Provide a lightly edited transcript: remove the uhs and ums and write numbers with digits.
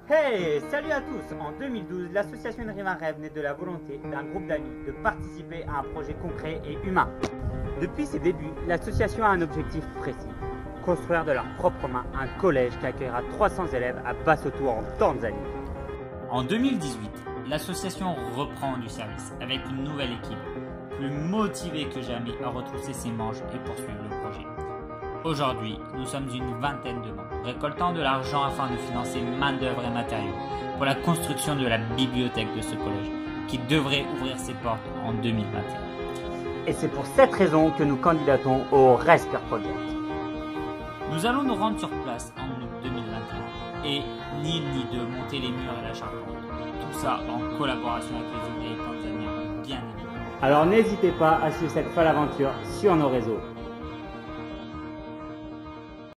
Hey, salut à tous! En 2012, l'association Une Rêve un Rêve naît de la volonté d'un groupe d'amis de participer à un projet concret et humain. Depuis ses débuts, l'association a un objectif précis: construire de leurs propres mains un collège qui accueillera 300 élèves à Basotho en Tanzanie. En 2018, l'association reprend du service avec une nouvelle équipe, plus motivée que jamais à retrousser ses manches et poursuivre le projet. Aujourd'hui, nous sommes une vingtaine de membres, récoltant de l'argent afin de financer main-d'œuvre et matériaux pour la construction de la bibliothèque de ce collège, qui devrait ouvrir ses portes en 2021. Et c'est pour cette raison que nous candidatons au Respire Project. Nous allons nous rendre sur place en août 2021 et ni de monter les murs et la charpente. Tout ça en collaboration avec les ouvriers tanzaniens, bien évidemment. Alors n'hésitez pas à suivre cette folle aventure sur nos réseaux.